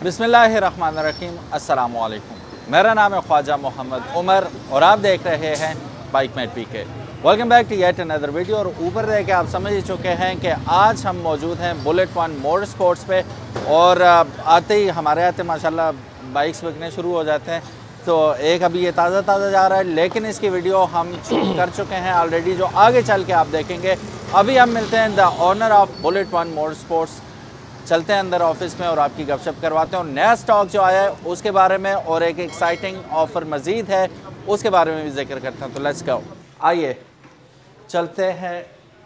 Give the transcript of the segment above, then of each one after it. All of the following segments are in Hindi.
बिस्मिल्लाहिर्रहमानिर्रहीम, अस्सलामु अलैकुम। मेरा नाम है ख्वाजा मोहम्मद उमर और आप देख रहे हैं bike mate PK. Welcome back to yet another video. और ऊपर देख के आप समझ ही चुके हैं कि आज हम मौजूद हैं बुलेट वन मोटर स्पोर्ट्स पे और आते ही हमारे आते माशाल्लाह बाइक्स बिकने शुरू हो जाते हैं। तो एक अभी ये ताज़ा जा रहा है, लेकिन इसकी वीडियो हम शूट कर चुके हैं ऑलरेडी, जो आगे चल के आप देखेंगे। अभी हम मिलते हैं the owner of Bullet One Motor Sports, चलते हैं अंदर ऑफिस में और आपकी गपशप करवाते हैं और नया स्टॉक जो आया है उसके बारे में और एक एक्साइटिंग ऑफ़र मज़ीद है उसके बारे में भी जिक्र करते हैं। तो लेट्स गो, आइए चलते हैं,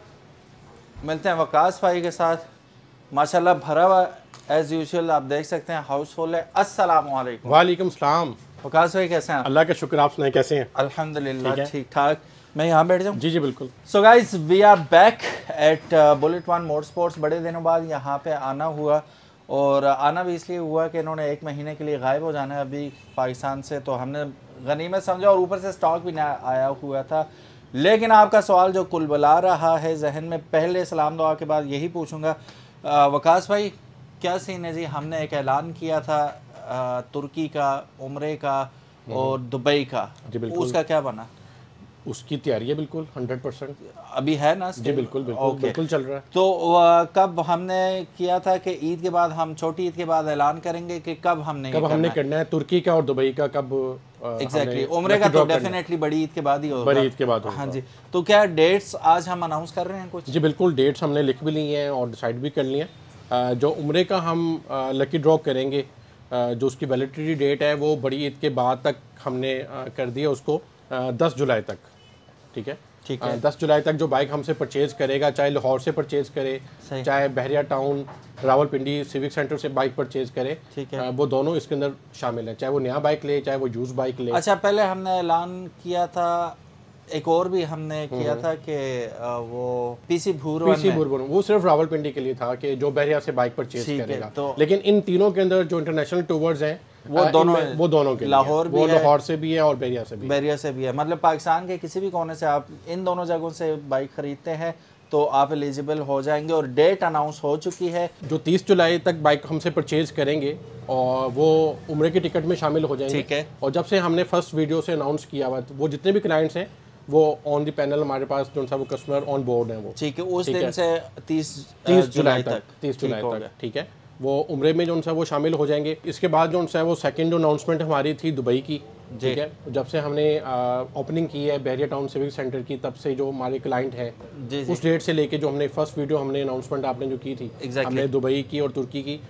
मिलते हैं वकास भाई के साथ। माशाल्लाह भरा हुआ एज़ यूजुअल, आप देख सकते हैं हाउसफुल है। अस्सलाम वालेकुम। वालेकुम सलाम। वकास भाई कैसे हैं? अल्लाह का शुक्र, आप सुनाएं कैसे हैं? अल्हम्दुलिल्लाह ठीक ठाक। मैं यहाँ बैठ जाऊँ? जी बिल्कुल। So guys we are back at Bullet One Motor Sports. बड़े दिनों बाद यहाँ पे आना हुआ और आना भी इसलिए हुआ कि इन्होंने एक महीने के लिए गायब हो जाना है अभी पाकिस्तान से, तो हमने गनीमत समझा और ऊपर से स्टॉक भी ना आया हुआ था। लेकिन आपका सवाल जो कुल बुला रहा है जहन में, पहले सलाम दुआ के बाद यही पूछूंगा, वकास भाई क्या सीन है जी? हमने एक ऐलान किया था तुर्की का, उम्रे का और दुबई का, उसका क्या बना? उसकी तैयारी है बिल्कुल 100%। अभी है ना? जी बिल्कुल बिल्कुल चल रहा है। तो कब हमने किया था कि ईद के बाद, हम छोटी ईद के बाद ऐलान करेंगे कि कब हमने करना है तुर्की का और दुबई का कब एग्जैक्टली। उम्रे का तो डेफिनेटली बड़ी ईद के बाद ही होगा। बड़ी ईद के बाद होगा। हाँ जी। तो क्या डेट्स आज हम अनाउंस कर रहे हैं कुछ? जी बिल्कुल, डेट्स हमने लिख भी ली हैं और डिसाइड भी कर ली हैं। जो उम्रे का हम लकी ड्रॉ करेंगे, जो उसकी वैलिडिटी डेट है वो बड़ी ईद के बाद तक हमने कर दिया उसको 10 जुलाई तक। ठीक है 10 जुलाई तक जो बाइक हमसे परचेज़ करेगा, चाहे लाहौर से परचेज़ करे, चाहे Bahria Town Rawalpindi civic centre से बाइक परचेज़ करे, ठीक है, वो दोनों इसके अंदर शामिल है, चाहे वो नया बाइक ले चाहे वो यूज़ बाइक ले। अच्छा, पहले हमने ऐलान किया था, एक और भी हमने किया था कि वो पीसी भूरवन, वो सिर्फ रावलपिंडी के लिए था कि जो बहरिया से बाइक परचेज करेगा। तो लेकिन इन तीनों के अंदर जो इंटरनेशनल टूवर्स हैं वो दोनों के लाहौर भी है, लाहौर से भी है और बहरिया से भी है। मतलब पाकिस्तान के किसी भी कोने से आप इन दोनों जगहों से बाइक खरीदते हैं तो आप एलिजिबल हो जाएंगे। और डेट अनाउंस हो चुकी है, जो 30 जुलाई तक बाइक हमसे परचेज करेंगे और वो उम्रे की टिकट में शामिल हो जाएंगे। ठीक है। और जब से हमने फर्स्ट वीडियो से अनाउंस किया हुआ, वो जितने भी क्लाइंट्स हैं वो ऑन द पैनल हमारे पास जो सा वो कस्टमर ऑन बोर्ड हैं वो। ठीक है, उस दिन से 30 जुलाई तक। ठीक है, वो उम्रे में जो सा वो शामिल हो जाएंगे। इसके बाद जो सा वो सेकंड जो अनाउंसमेंट हमारी थी दुबई की, ठीक है, जब से हमने ओपनिंग की है बहरिया टाउन सिविक सेंटर की, तब से जो हमारे क्लाइंट हैं उस डेट से लेके जो हमने फर्स्ट वीडियो हमने अनाउंसमेंट आपने जो की थी, हमने दुबई की और तुर्की की,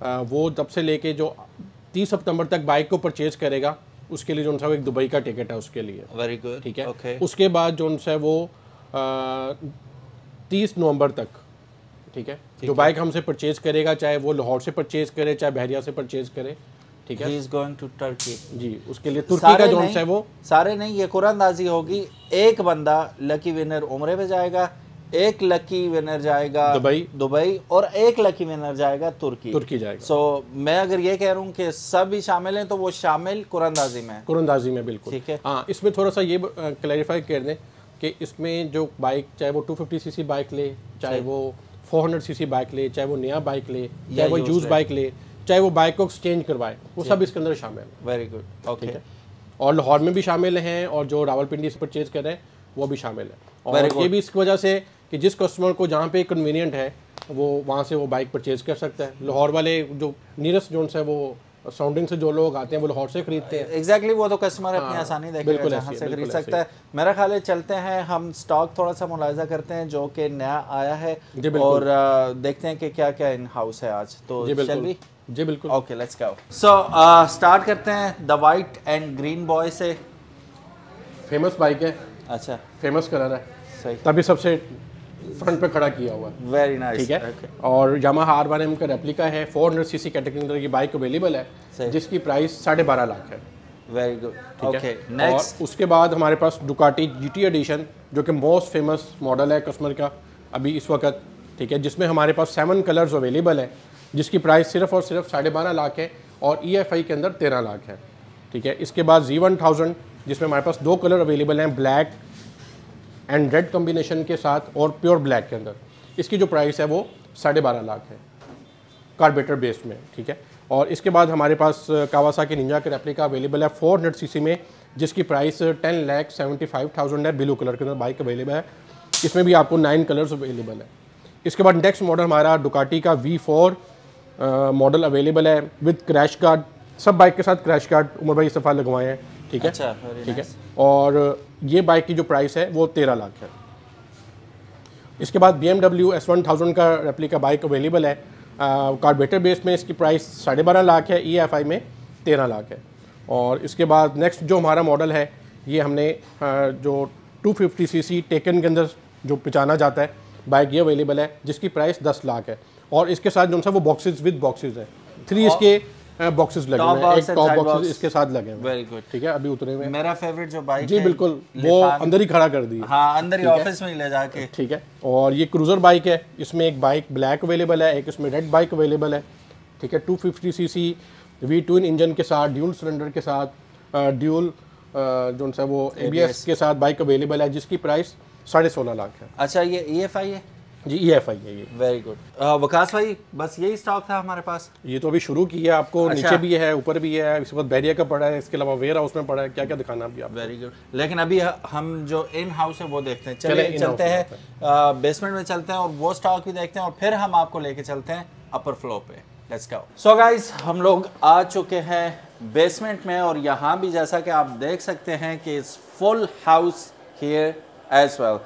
वो तब से लेके जो 30 सितंबर तक बाइक को परचेज करेगा उसके लिए जो सा एक दुबई का टिकट है उसके लिए। Very good. ठीक है। उसके बाद जो सा वो 30 नवंबर तक, ठीक है, जो बाइक हमसे परचेज करेगा, चाहे वो लाहौर से परचेज करे चाहे बहरिया से परचेज करे, ठीक है, he is going to Turkey. जी, उसके लिए तुर्की का जो है वो सारे नहीं, ये कुरानंदाजी होगी। एक बंदा लकी विनर उम्रे पे जाएगा, एक लकी विनर जाएगा दुबई और एक लकी विनर जाएगा तुर्की जाएगा। सो मैं अगर ये कह रहा हूँ कि सब ही शामिल हैं तो वो शामिल कुरानंदाजी में बिल्कुल। ठीक है। हाँ, इसमें थोड़ा सा ये क्लैरिफाई कर दें कि इसमें जो बाइक, चाहे वो 250 सीसी बाइक ले, चाहे वो 400 सीसी बाइक ले, चाहे वो नया बाइक ले, चाहे वो यूज बाइक ले, चाहे वो बाइक को एक्सचेंज करवाए, वो सब इसके अंदर शामिल है। Very good. ओके। और लाहौर में भी शामिल हैं और जो रावलपिंडी से परचेज कर रहे हैं वो भी शामिल है। और ये भी इसकी वजह से कि जिस कस्टमर को जहाँ पे कन्वीनियंट है वो वहाँ से वो बाइक परचेज कर सकता है। लाहौर वाले जो नियरेस्ट जोन है वो सराउंडिंग से जो लोग आते हैं वो लाहौर से खरीदते हैं। एग्जैक्टली, वो तो कस्टमर अपनी आसानी देखेगा जहाँ से खरीद सकता है। मेरा ख्याल है चलते हैं हम स्टॉक थोड़ा सा मुलाहिजा करते हैं जो कि नया आया है और देखते हैं कि क्या क्या इन हाउस है आज। तो जी बिल्कुल। Okay, let's go. So start करते हैं the white and green boy से। फेमस बाइक है। अच्छा, फेमस कलर है, सही, तभी सबसे फ्रंट पे खड़ा किया हुआ है। Very nice. ठीक है। और यामाहा R1M का रेप्लिका है, 400 सीसी कैटेगरी अंदर की बाइक अवेलेबल है जिसकी प्राइस 12.5 लाख है। Very good. Okay, next. और उसके बाद हमारे पास डुकाटी GT एडिशन जो कि मोस्ट फेमस मॉडल है कस्टमर का अभी इस वक्त, ठीक है, जिसमें हमारे पास 7 कलर्स अवेलेबल है जिसकी प्राइस सिर्फ और सिर्फ 12.5 लाख है और EFI के अंदर 13 लाख है। ठीक है। इसके बाद Z1000 जिसमें हमारे पास 2 कलर अवेलेबल हैं, ब्लैक एंड रेड कॉम्बिनेशन के साथ और प्योर ब्लैक के अंदर। इसकी जो प्राइस है वो 12.5 लाख है कार्बोरेटर बेस्ड में। ठीक है। और इसके बाद हमारे पास कावासाकी निंजा का रेप्लिका अवेलेबल है 400 सीसी में, जिसकी प्राइस 10,75,000 है। ब्लू कलर के अंदर बाइक अवेलेबल है। इसमें भी आपको 9 कलर्स अवेलेबल है। इसके बाद नेक्स्ट मॉडल हमारा डुकाटी का V4 मॉडल अवेलेबल है विद क्रैश गार्ड। सब बाइक के साथ क्रैश गार्ड उमर भाई इस दफ़ा लगवाए हैं, ठीक है। अच्छा, ठीक है। और ये बाइक की जो प्राइस है वो 13 लाख है। इसके बाद BMW S1000 का रेप्लिका बाइक अवेलेबल है। कार्बोरेटर बेस में इसकी प्राइस 12.5 लाख है, EFI में 13 लाख है। और इसके बाद नेक्स्ट जो हमारा मॉडल है ये हमने जो 250 सीसी टेकन के अंदर जो पहचाना जाता है बाइक, ये अवेलेबल है जिसकी प्राइस 10 लाख है। और इसके साथ जो सा वो बॉक्सेस विद बॉक्सेस है, 3 इसके बॉक्सेस लगे हुए हैं, एक टॉप बॉक्सेस इसके साथ लगे हुए हैं। वेरी गुड, ठीक है। अभी उतरे हुए मेरा फेवरेट जो बाइक जी बिल्कुल, वो अंदर ही खड़ा कर दी। हाँ, अंदर ही ऑफिस में ही ले जाके। ठीक है। और ये क्रूज़र बाइक है, इसमें एक बाइक ब्लैक अवेलेबल है, एक इसमें रेड बाइक अवेलेबल है, ठीक है। 250 सीसी V2 इंजन के साथ, ड्यूल सिलेंडर के साथ, ड्यूल जो सा वो ABS के साथ बाइक अवेलेबल है, जिसकी प्राइस 16.5 लाख है। अच्छा, ये EFI है जी, EFI है ये। Very good. वकास भाई, बस यही स्टॉक था हमारे पास? ये तो अभी शुरू किया है आपको। अच्छा। नीचे भी है, ऊपर भी है, इसके बाद बैरियर का पड़ा है, इसके अलावा वेयर हाउस में पड़ा है। क्या क्या दिखाना अभी आप? Very good. लेकिन अभी हम जो इन हाउस है वो देखते हैं। चलिए चलते हैं बेसमेंट में, चलते हैं और वो स्टॉक भी देखते हैं और फिर हम आपको लेके चलते हैं अपर फ्लोर पे। Let's go. सो गाइस, हम लोग आ चुके हैं बेसमेंट में और यहाँ भी जैसा कि आप देख सकते हैं कि it's full house here as well.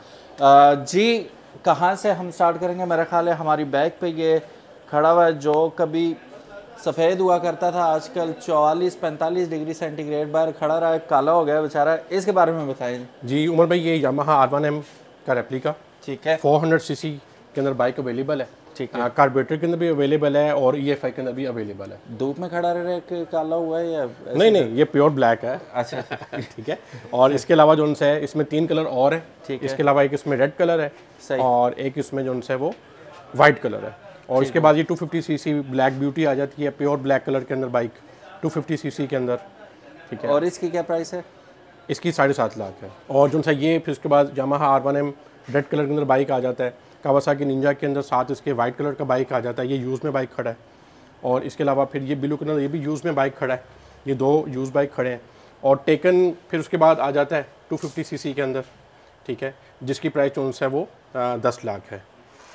जी, कहाँ से हम स्टार्ट करेंगे? मेरा ख्याल है हमारी बैक पे ये खड़ा हुआ है, जो कभी सफ़ेद हुआ करता था, आजकल 44-45 डिग्री सेंटीग्रेड बाहर खड़ा रहा है, काला हो गया बेचारा। इसके बारे में बताइए जी उमर भाई। ये यामाहा R1M का रेप्लिका, ठीक है, 400 सीसी के अंदर बाइक अवेलेबल है, ठीक है। कार्बोरेटर के अंदर भी अवेलेबल है और EFI के अंदर भी अवेलेबल है। धूप में खड़ा रह के काला हुआ है या नहीं, ये प्योर ब्लैक है। अच्छा ठीक है। और इसके अलावा जो उनसे है, इसमें 3 कलर और है, ठीक है। इसके अलावा एक इसमें रेड कलर है और एक इसमें जो उनसे वो वाइट कलर है। और इसके बाद ये 250 सीसी ब्लैक ब्यूटी आ जाती है, प्योर ब्लैक कलर के अंदर बाइक 250 सीसी के अंदर, ठीक है। और इसकी क्या प्राइस है? इसकी 7.5 लाख है। और जो सा ये फिर उसके बाद यामाहा R1M रेड कलर के अंदर बाइक आ जाता है। कावासाकी निंजा के अंदर साथ इसके वाइट कलर का बाइक आ जाता है, ये यूज़ में बाइक खड़ा है। और इसके अलावा फिर ये ब्लू कलर, ये भी यूज़ में बाइक खड़ा है। ये 2 यूज़ बाइक खड़े हैं। और टेकन फिर उसके बाद आ जाता है 250 सीसी के अंदर, ठीक है, जिसकी प्राइस जो है वो 10 लाख है।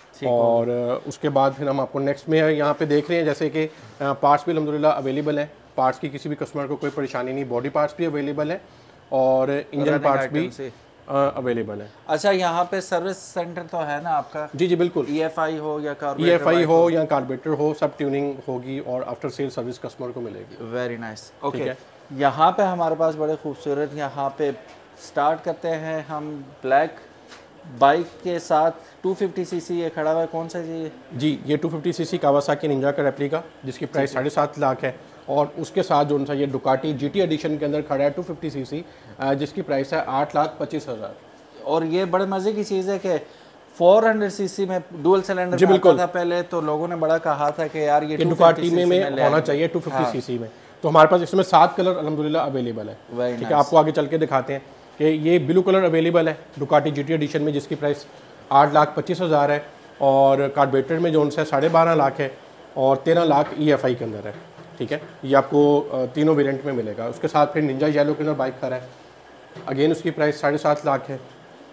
और उसके बाद फिर हम आपको नेक्स्ट में यहाँ पे देख रहे हैं जैसे कि पार्ट्स भी अल्हम्दुलिल्लाह अवेलेबल है। पार्ट्स की किसी भी कस्टमर को कोई परेशानी नहीं, बॉडी पार्ट्स भी अवेलेबल है और इंजन पार्ट्स भी अवेलेबल है। अच्छा, यहाँ पे सर्विस सेंटर तो है ना आपका? जी जी बिल्कुल। EFI हो या कार्बोरेटर, EFI हो या कार्बोरेटर हो, सब ट्यूनिंग होगी और आफ्टर सेल सर्विस कस्टमर को मिलेगी। Very nice. ओके, यहाँ पे हमारे पास बड़े खूबसूरत, यहाँ पे स्टार्ट करते हैं हम ब्लैक बाइक के साथ 250 सीसी। ये खड़ा हुआ है, कौन सा जी? ये 250 सीसी कावासाकी निंजा का रेप्लिका, जिसकी प्राइस 7.5 लाख है। और उसके साथ जो सा ये डुकाटी GT एडिशन के अंदर खड़ा है 250 सीसी, जिसकी प्राइस है 8,25,000। और ये बड़े मज़े की चीज़ है कि 400 सीसी में डुअल सिलेंडर आता था पहले, तो लोगों ने बड़ा कहा था कि यार ये डुकाटी में होना चाहिए 250 सीसी में। तो हमारे पास इसमें 7 कलर अल्हम्दुलिल्लाह अवेलेबल है, ठीक है। आपको आगे चल के दिखाते हैं कि ये ब्लू कलर अवेलेबल है डुकाटी GT एडिशन में, जिसकी प्राइस 8,25,000 है। और कार्बोरेटर में जो उनसे 12.5 लाख है और 13 लाख EFI के अंदर है, ठीक है। ये आपको तीनों वेरिएंट में मिलेगा। उसके साथ फिर निंजा येलो के अंदर बाइक खड़ा है, अगेन उसकी प्राइस 7.5 लाख है,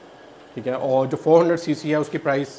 ठीक है। और जो 400 सीसी है उसकी प्राइस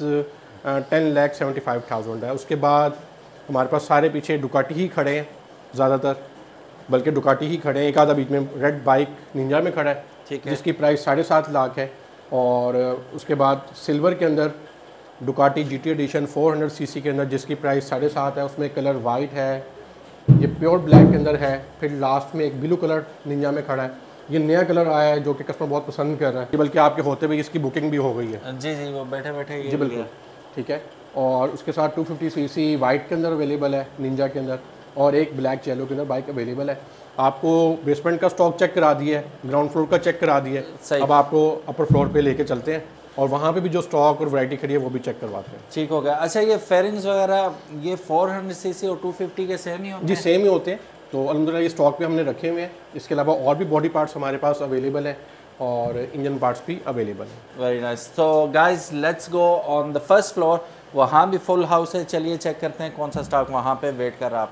10,75,000 है। उसके बाद हमारे पास सारे पीछे डुकाटी ही खड़े हैं ज़्यादातर, बल्कि डुकाटी ही खड़े हैं। एक आधा बीच में रेड बाइक निंजा में खड़ा है, ठीक है, जिसकी प्राइस 7.5 लाख है। और उसके बाद सिल्वर के अंदर डुकाटी GT एडिशन 400 सीसी के अंदर, जिसकी प्राइस 7.5 है। उसमें कलर वाइट है, ये प्योर ब्लैक के अंदर है। फिर लास्ट में एक ब्लू कलर निंजा में खड़ा है, ये नया कलर आया है जो कि कस्टमर बहुत पसंद कर रहा है, बल्कि आपके होते हुए इसकी बुकिंग भी हो गई है। जी जी, वो बैठे बैठे जी बिल्कुल, ठीक है। और उसके साथ 250 सीसी वाइट के अंदर अवेलेबल है निंजा के अंदर, और एक ब्लैक येलो के अंदर बाइक अवेलेबल है। आपको बेसमेंट का स्टॉक चेक करा दिया है, ग्राउंड फ्लोर का चेक करा दिया है। अब आपको अपर फ्लोर पे लेके चलते हैं और वहाँ पे भी जो स्टॉक और वैरायटी खड़ी है वो भी चेक करवाते हैं। ठीक हो गया। अच्छा, ये फेयरिंग्स वगैरह ये 400 सीसी और 250 के सेम ही होते हैं? जी सेम ही होते हैं। तो अल्हम्दुलिल्लाह ये स्टॉक पे हमने रखे हुए हैं। इसके अलावा और भी बॉडी पार्ट्स हमारे पास अवेलेबल है और इंजन पार्ट्स भी अवेलेबल है। Very nice. तो guys, let's go on the first floor. वहाँ भी फुल हाउस है, चलिए चेक करते हैं कौन सा स्टॉक वहाँ पे वेट कर रहा है आपका।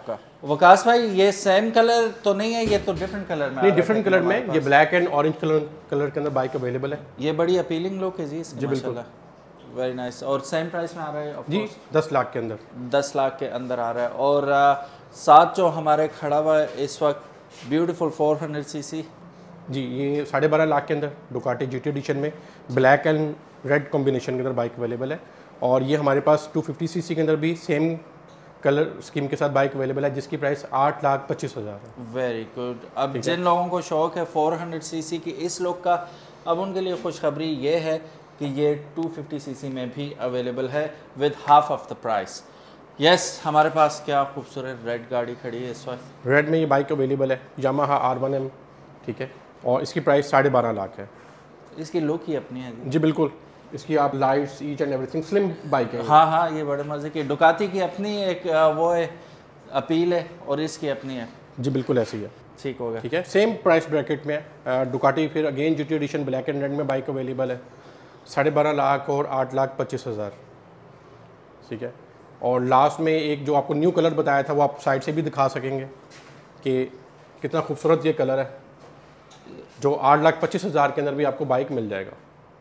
वकास भाई ये सेम कलर तो नहीं है, ये तो डिफरेंट कलर में? नहीं, डिफरेंट कलर में, ये ब्लैक एंड ऑरेंज कलर के अंदर बाइक अवेलेबल है। ये बड़ी अपीलिंग लुक है जी इसकी, जी बिल्कुल, वेरी नाइस। और सेम प्राइस में आ रहा है जी, 10 लाख के अंदर, 10 लाख के अंदर आ रहा है। और साथ जो हमारे खड़ा हुआ है इस वक्त ब्यूटीफुल 400 सीसी, जी ये 12.5 लाख के अंदर डुकाटी GT एडिशन में ब्लैक एंड रेड कॉम्बिनेशन के अंदर बाइक अवेलेबल है। और ये हमारे पास 250 सीसी के अंदर भी सेम कलर स्कीम के साथ बाइक अवेलेबल है, जिसकी प्राइस 8,25,000 है। Very good. अब जिन लोगों को शौक है 400 सीसी की इस लुक का, अब उनके लिए खुशखबरी ये है कि ये 250 सीसी में भी अवेलेबल है with half of the price. Yes, हमारे पास क्या खूबसूरत रेड गाड़ी खड़ी है इस वक्त। रेड में ये बाइक अवेलेबल है, यामाहा R1M, ठीक है, और इसकी प्राइस 12.5 लाख है। इसकी लुक ही अपनी है जी बिल्कुल, इसकी आप lights each and everything slim bike है। हाँ हाँ, ये बड़े मज़े की। डुकाती की अपनी एक वो है अपील है और इसकी अपनी है। जी बिल्कुल ऐसी है। ठीक हो गया, ठीक है, सेम प्राइस ब्रैकेट में है। डुकाटी फिर again GT edition black and red में बाइक अवेलेबल है, 12.5 लाख और 8,25,000, ठीक है। और लास्ट में एक जो आपको न्यू कलर बताया था वो आप साइड से भी दिखा सकेंगे कि कितना खूबसूरत ये कलर है, जो 8,25,000 के अंदर भी आपको बाइक मिल जाएगा।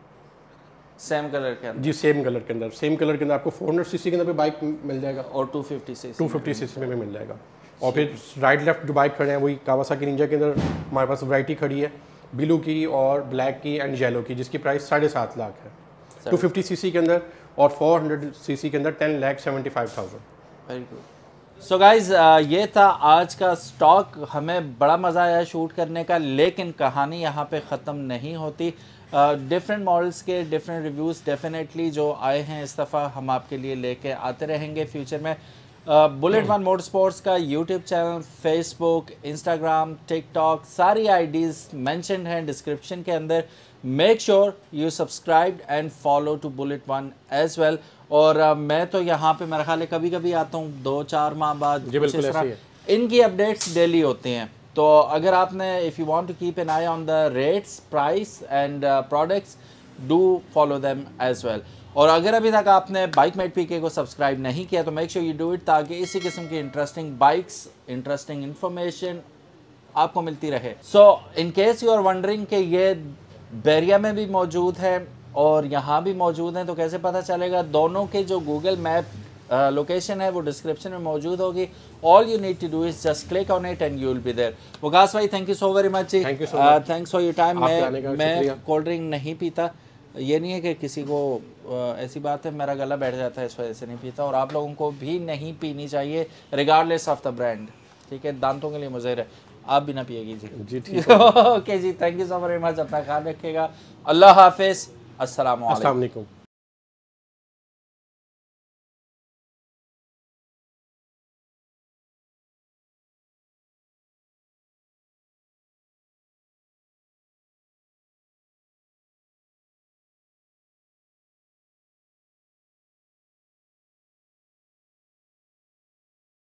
सेम कलर के अंदर? जी सेम कलर के अंदर, सेम कलर के अंदर आपको 400 सीसी के अंदर भी बाइक मिल जाएगा और 250 सीसी में भी मिल जाएगा। और फिर राइट लेफ्ट जो बाइक खड़े हैं वही कावासाकी निंजा के अंदर हमारे पास वैरायटी खड़ी है, ब्लू की और ब्लैक की एंड येलो की, जिसकी प्राइस 7.5 लाख है 250 सीसी के अंदर, और 400 सीसी के अंदर 10,75,000। Very good. सो गाइज, ये था आज का स्टॉक। हमें बड़ा मज़ा आया शूट करने का, लेकिन कहानी यहाँ पे ख़त्म नहीं होती। डिफरेंट मॉडल्स के डिफरेंट रिव्यूज़ डेफिनेटली जो आए हैं इस दफ़ा हम आपके लिए लेके आते रहेंगे फ्यूचर में। बुलेट वन मोटर स्पोर्ट्स का YouTube channel, Facebook, Instagram, TikTok, सारी आईडीज़ मेंशन्ड हैं डिस्क्रिप्शन के अंदर। Make sure you subscribe and follow to Bullet One as well. और मैं तो यहाँ पे मेरा ख्याल है कभी कभी आता हूँ 2-4 माह बाद। जी बिल्कुल ऐसे ही है। इनकी अपडेट्स डेली होती हैं, तो अगर आपने if you want to keep an eye on the rates, price and products, do follow them as well. और अगर अभी तक आपने बाइकमेट पीके को सब्सक्राइब नहीं किया तो make sure you do it, ताकि इसी किस्म की इंटरेस्टिंग बाइक्स, इंटरेस्टिंग इन्फॉर्मेशन आपको मिलती रहे। So in case you are wondering कि ये बैरिया में भी मौजूद है और यहाँ भी मौजूद हैं तो कैसे पता चलेगा, दोनों के जो गूगल मैप लोकेशन है वो डिस्क्रिप्शन में मौजूद होगी। All you need to do is just click on it and you will be there. Waqas भाई, thank you so very much जी, थैंक्स फॉर योर टाइम। मैं कोल्ड ड्रिंक नहीं पीता, ये नहीं है कि किसी को ऐसी बात है, मेरा गला बैठ जाता है इस वजह से नहीं पीता, और आप लोगों को भी नहीं पीनी चाहिए रिगार्डलेस ऑफ द ब्रांड, ठीक है, दांतों के लिए मुज़र है। आप भी ना पिएगी जी ठीक है। ओके जी, thank you so very much, अपना ख्याल रखिएगा, अल्लाह हाफिज़, अस्सलाम वालेकुम।